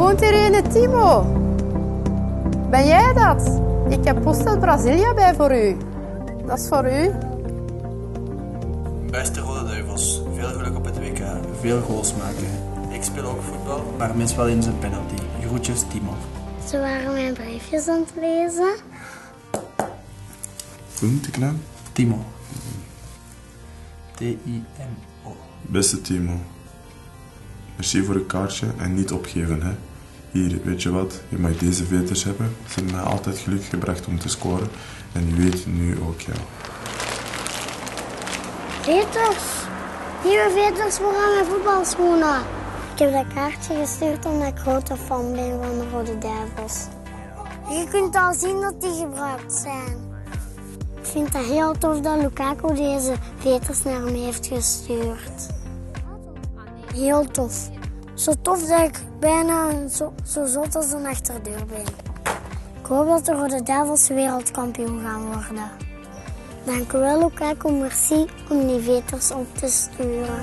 woont hier een Timo? Ben jij dat? Ik heb post uit Brazilië bij voor u. Dat is voor u. Beste Rode Duivels, veel geluk op het WK, veel goals maken. Ik speel ook voetbal, maar mis wel eens een penalty. Groetjes, Timo. Ze waren mijn briefjes aan het lezen. Hoe noemt die naam? Timo. T-I-M-O. Beste Timo. Merci voor het kaartje en niet opgeven, hè. Hier, weet je wat? Je mag deze veters hebben. Ze hebben mij altijd geluk gebracht om te scoren. En je weet nu ook jou. Veters. Nieuwe veters voor aan mijn voetbalschoenen. Ik heb dat kaartje gestuurd omdat ik grote fan ben van de Rode Duivels. Je kunt al zien dat die gebruikt zijn. Ik vind het heel tof dat Lukaku deze veters naar me heeft gestuurd. Heel tof. Zo tof dat ik bijna zo zot als een achterdeur ben. Ik hoop dat de Rode Duivels wereldkampioen gaan worden. Dank u wel, Lukaku. Merci om die veters op te sturen.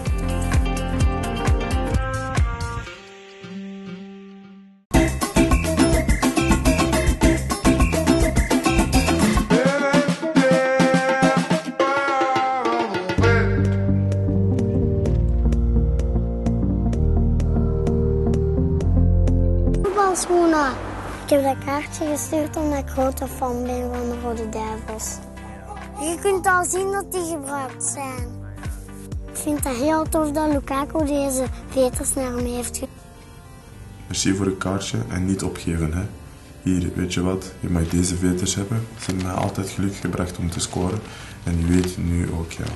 Voetbalschoenen. Ik heb dat kaartje gestuurd omdat ik grote fan ben van de Rode Duivels. Je kunt al zien dat die gebruikt zijn. Ik vind het heel tof dat Lukaku deze veters naar me heeft gestuurd. Merci voor het kaartje en niet opgeven, hè. Hier, weet je wat? Je mag deze veters hebben. Ze hebben mij altijd geluk gebracht om te scoren. En je weet nu ook jou.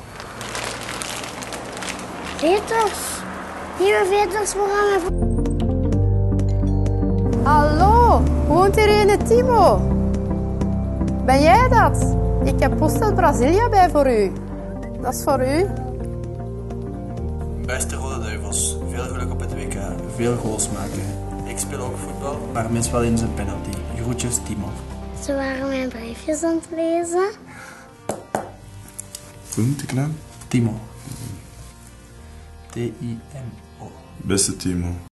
Veters. Nieuwe veters voor aan mijn voetbal. Hallo, woont hier een Timo? Ben jij dat? Ik heb post uit Brazilië bij voor u. Dat is voor u. Beste Rode Duivels, veel geluk op het WK, veel goals maken. Ik speel ook voetbal, maar mis wel eens een penalty. Groetjes, Timo. Ze waren mijn briefjes aan het lezen. Hoe noemt die naam? Timo. T-I-M-O. Beste Timo.